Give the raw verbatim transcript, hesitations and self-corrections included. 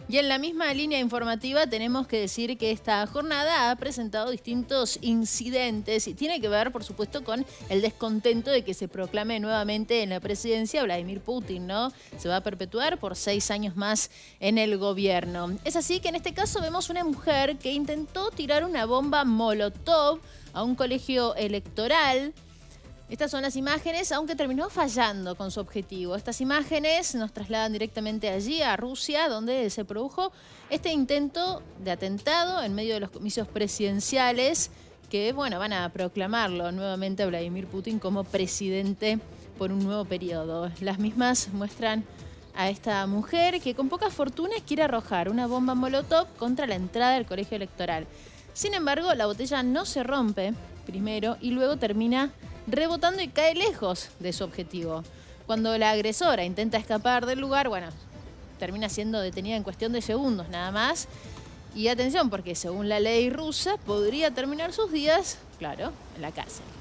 Y en la misma línea informativa tenemos que decir que esta jornada ha presentado distintos incidentes y tiene que ver, por supuesto, con el descontento de que se proclame nuevamente en la presidencia Vladimir Putin, ¿no? Se va a perpetuar por seis años más en el gobierno. Es así que en este caso vemos una mujer que intentó tirar una bomba molotov a un colegio electoral. Estas son las imágenes, aunque terminó fallando con su objetivo. Estas imágenes nos trasladan directamente allí, a Rusia, donde se produjo este intento de atentado en medio de los comicios presidenciales que, bueno, van a proclamarlo nuevamente a Vladimir Putin como presidente por un nuevo periodo. Las mismas muestran a esta mujer que con poca fortuna quiere arrojar una bomba molotov contra la entrada del colegio electoral. Sin embargo, la botella no se rompe primero y luego termina rebotando y cae lejos de su objetivo. Cuando la agresora intenta escapar del lugar, bueno, termina siendo detenida en cuestión de segundos nada más. Y atención, porque según la ley rusa podría terminar sus días, claro, en la cárcel.